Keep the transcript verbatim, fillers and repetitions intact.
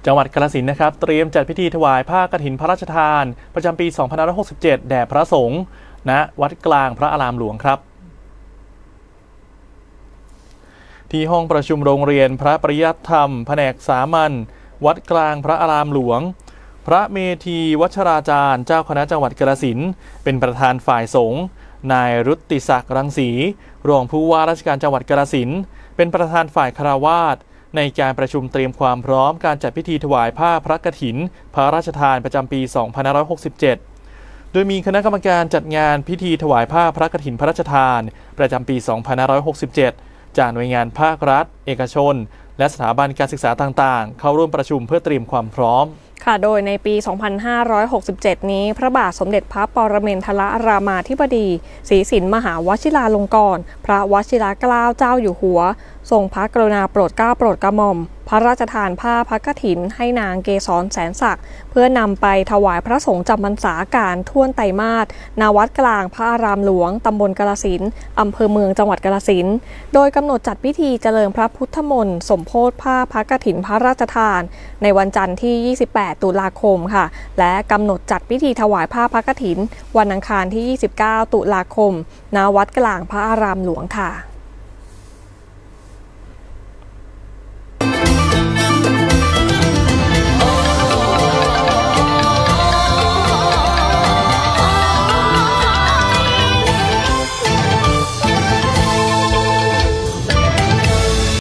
จังหวัดกาฬสินธุ์นะครับเตรียมจัดพิธีถวายผ้ากฐินพระราชทานประจำปี สองพันห้าร้อยหกสิบเจ็ด แด่พระสงฆ์ณวัดกลางพระอารามหลวงครับที่ห้องประชุมโรงเรียนพระปริยัติธรรมแผนกสามัญวัดกลางพระอารามหลวงพระเมธีวัชราจารย์เจ้าคณะจังหวัดกาฬสินธุ์เป็นประธานฝ่ายสงฆ์นายรุตติศักดิ์รังสีรองผู้ว่าราชการจังหวัดกาฬสินธุ์เป็นประธานฝ่ายคฤหัสถ์ในการประชุมเตรียมความพร้อมการจัดพิธีถวายผ้าพระกฐินพระราชทานประจำปี สองพันห้าร้อยหกสิบเจ็ด โดยมีคณะกรรมการจัดงานพิธีถวายผ้าพระกฐินพระราชทานประจำปี สองพันห้าร้อยหกสิบเจ็ด จากหน่วยงานภาครัฐเอกชนและสถาบันการศึกษาต่างๆเข้าร่วมประชุมเพื่อเตรียมความพร้อมค่ะโดยในปี สองพันห้าร้อยหกสิบเจ็ด นี้พระบาทสมเด็จพระปรเมนทรรามาธิบดีศรีสินมหาวชิราลงกรณ์พระวชิรเกล้าเจ้าอยู่หัวทรงพระกรุณาโปรดเกล้าโปรดกระหม่อมพระราชทานผ้าพระกฐินให้นางเกษรแสนศักดิ์เพื่อนำไปถวายพระสงฆ์จำพรรษาการท่วนไตรมาสณวัดกลางพระอารามหลวงตำบลกาฬสินธุ์อำเภอเมืองจังหวัดกาฬสินธุ์โดยกำหนดจัดพิธีเจริญพระพุทธมนต์สมโภชผ้าพระกฐินพระราชทานในวันจันทร์ที่ยี่สิบแปดตุลาคมค่ะและกำหนดจัดพิธีถวายผ้าพระกฐินวันอังคารที่ยี่สิบเก้าตุลาคมณวัดกลางพระอารามหลวงค่ะ